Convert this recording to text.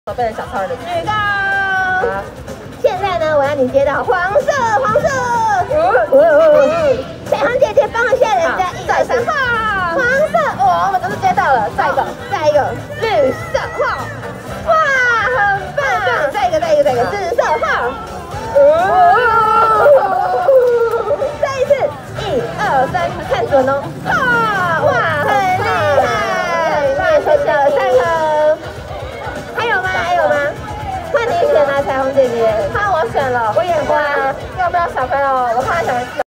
手背的小超人的举高。 好，现在呢，我要你接到黄色。彩虹姐姐帮一下人家再3号。 黄色， 我们都是接到了，再一个， 绿色号。哇，很棒！再一个，紫色号。再一次，1、2、3，看准哦！哇，很厉害！收下了3颗。还有吗？换你选啦，彩虹姐姐。 看我选了， 我眼花。 要不要小朋友？我看小朋友。